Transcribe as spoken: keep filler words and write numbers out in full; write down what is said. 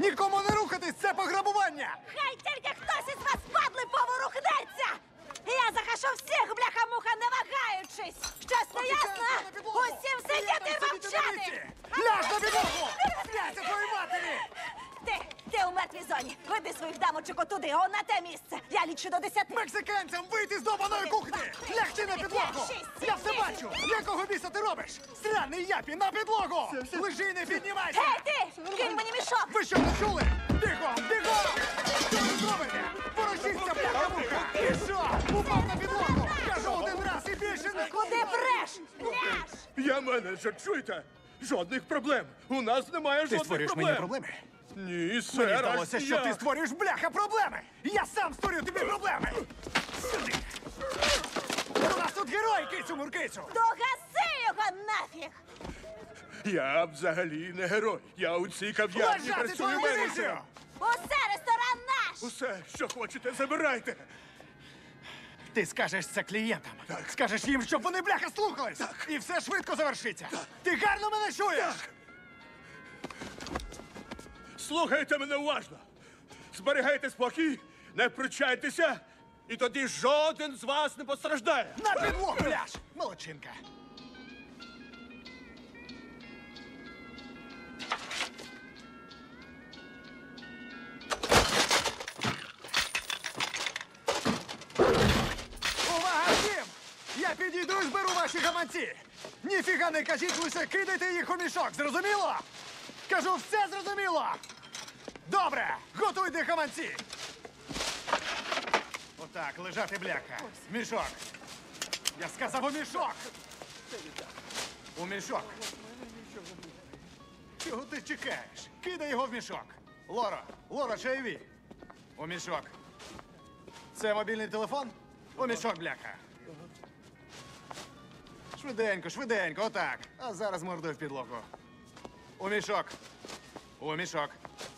Нікому не рухатись, це пограбування! Хай тільки хтось із вас, падли, поворухнеться! Я захашу всіх, бляха-муха, не вагаючись! Щось не ясно? Усім сидіти і мовчати! Ляж на підлогу! Зняйся твоїй матері! Ти, ти у мертвій зоні! Веди своїх дамочок отуди, о, на те місце! Я лічу до десяти! Мексиканцям вийти з довбаної кухні! Лягти на підлогу! Я все бачу! Якого біса ти робиш? Сраний япі, на підлогу! Лежи, не піднімайся! Гей, ти! Кинь мені мішок! Ви що, не чули? Бігом, бігом! Що ви зробите? Ворожіться, бляха-муха! І що? Упав на підлогу! Кажу один раз і більше не... Куди бреш? Ляж! Я менеджер, чуєте? Жодних проблем. У нас немає Ти жодних створюєш проблем. мені проблеми? Ні, сер, Мені аж здалося, що ніяк. ти створюєш, бляха, проблеми! Я сам створю тобі проблеми! Сюди! У нас тут герой, кицю-муркицю! Догаси його нафіг! Я взагалі не герой. Я у цій кав'ярні Лежати працюю твою менеджером. міліцію! Усе, ресторан наш! Усе, що хочете, забирайте. Ти скажеш це клієнтам. Так. Скажеш їм, щоб вони, бляха, слухались. Так. І все швидко завершиться. Так. Ти гарно мене чуєш? Так. Слухайте мене уважно. Зберігайте спокій, не пручайтеся, і тоді жоден з вас не постраждає. На підлогу, ляж! Молодчинка. Увага всім! Я підійду і зберу ваші гаманці. Ніфіга не кажіть, лише кидайте їх у мішок, зрозуміло? Кажу, все зрозуміло! Добре, готуйте гаманці! Отак, лежати, бляха. Мішок. Я сказав у мішок. У мішок. Чого ти чекаєш? Кидай його в мішок. Лоро, Лоро, чайові. У мішок. Це мобільний телефон? У мішок, бляха. Швиденько, швиденько, отак. А зараз мордою в підлогу. У мішок. У мішок.